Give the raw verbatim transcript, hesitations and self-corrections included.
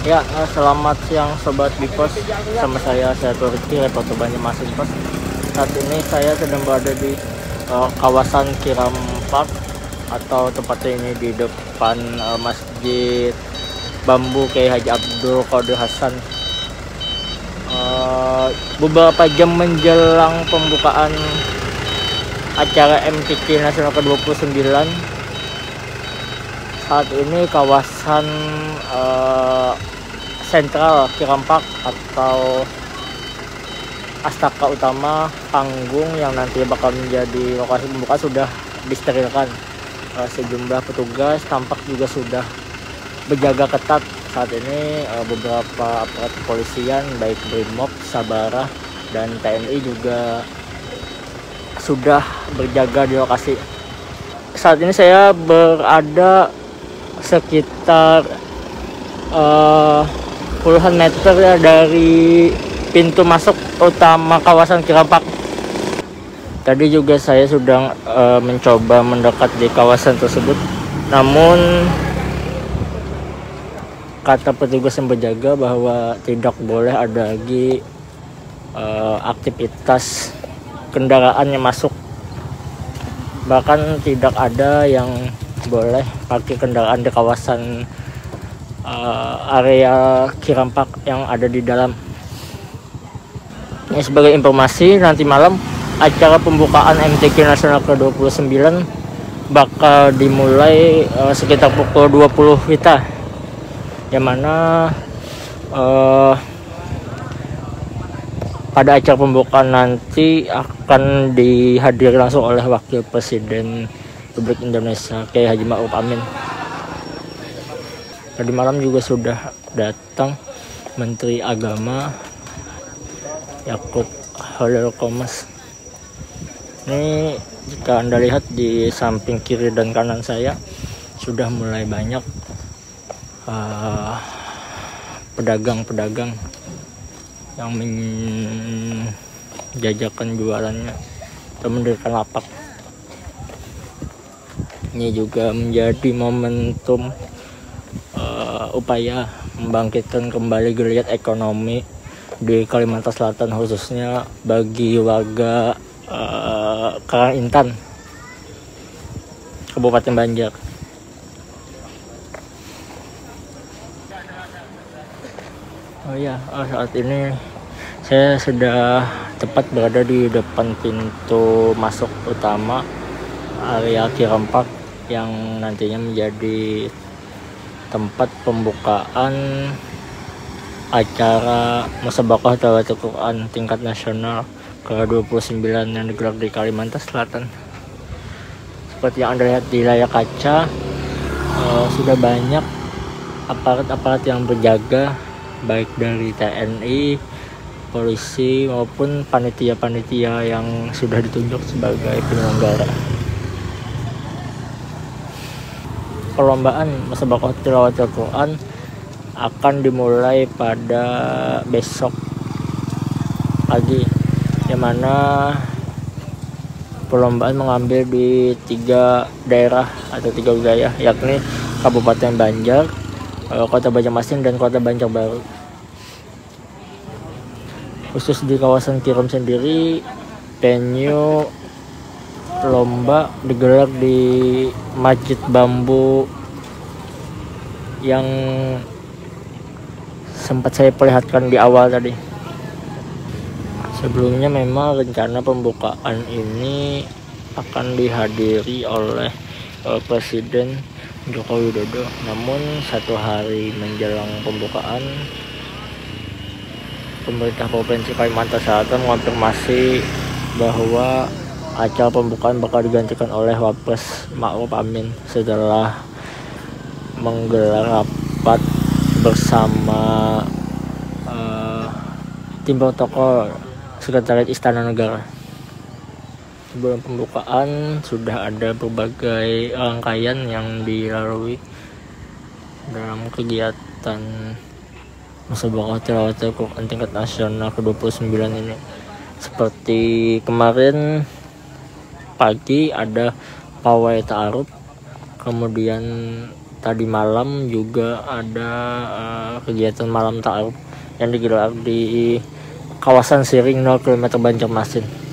Ya, eh, selamat siang Sobat Bipos. Sama saya, saya Turki, reporter Banyumasin Pos. Saat ini saya sedang berada di uh, kawasan Kiram Park, atau tepatnya ini di depan uh, Masjid Bambu Kiai Haji Abdul Qadir Hasan. Uh, beberapa jam menjelang pembukaan acara M T Q Nasional ke dua puluh sembilan, saat ini kawasan uh, sentral Kiram Park atau Astaka Utama, panggung yang nanti bakal menjadi lokasi pembukaan, sudah disterilkan. Uh, sejumlah petugas tampak juga sudah berjaga ketat. Saat ini uh, beberapa aparat kepolisian baik Brimob, Sabara, dan T N I juga sudah berjaga di lokasi. Saat ini saya berada sekitar uh, puluhan meter ya dari pintu masuk utama kawasan Kiram Park. Tadi juga saya sudah uh, mencoba mendekat di kawasan tersebut, namun kata petugas yang berjaga bahwa tidak boleh ada lagi uh, aktivitas kendaraan yang masuk. Bahkan tidak ada yang boleh parkir kendaraan di kawasan uh, area Kiram Park yang ada di dalam. Ini sebagai informasi, nanti malam acara pembukaan M T Q Nasional ke dua puluh sembilan bakal dimulai uh, sekitar pukul dua puluh Wita, yang mana uh, pada acara pembukaan nanti akan dihadiri langsung oleh Wakil Presiden Republik Indonesia Kiai Haji Ma'ruf Amin. Tadi malam juga sudah datang Menteri Agama Yakut Khalil Qomas. Ini jika Anda lihat di samping kiri dan kanan saya, sudah mulai banyak pedagang-pedagang uh, yang menjajakan jualannya atau mendirikan lapak. Ini juga menjadi momentum uh, upaya membangkitkan kembali geliat ekonomi di Kalimantan Selatan, khususnya bagi warga uh, Karangintan, Kabupaten Banjar. Oh ya, saat ini saya sudah tepat berada di depan pintu masuk utama area Kiram Park yang nantinya menjadi tempat pembukaan acara Musabaqah Tilawatul Quran tingkat nasional ke dua puluh sembilan yang digelar di Kalimantan Selatan. Seperti yang Anda lihat di layar kaca, uh, sudah banyak aparat-aparat yang berjaga, baik dari T N I, polisi, maupun panitia-panitia yang sudah ditunjuk sebagai penyelenggara. Perlombaan Musabaqah Tilawatul Quran akan dimulai pada besok pagi, yang mana perlombaan mengambil di tiga daerah atau tiga wilayah, yakni Kabupaten Banjar, Kota Banjarmasin, dan Kota Banjarbaru. Khusus di kawasan Kiram sendiri, venue lomba digelar di Masjid Bambu yang sempat saya perlihatkan di awal tadi. Sebelumnya memang rencana pembukaan ini akan dihadiri oleh uh, Presiden Joko Widodo, namun satu hari menjelang pembukaan, pemerintah Provinsi Kalimantan Selatan mengonfirmasi bahwa acara pembukaan bakal digantikan oleh Wapres Ma'ruf Amin setelah menggelar rapat bersama uh, tim protokol Sekretariat Istana Negara. Sebelum pembukaan sudah ada berbagai rangkaian yang dilalui dalam kegiatan Musabaqah Tilawatul Quran tingkat nasional ke dua puluh sembilan ini. Seperti kemarin pagi ada pawai ta'aruf, kemudian tadi malam juga ada uh, kegiatan malam ta'aruf yang digelar di kawasan Siring nol kilometer Banjarmasin.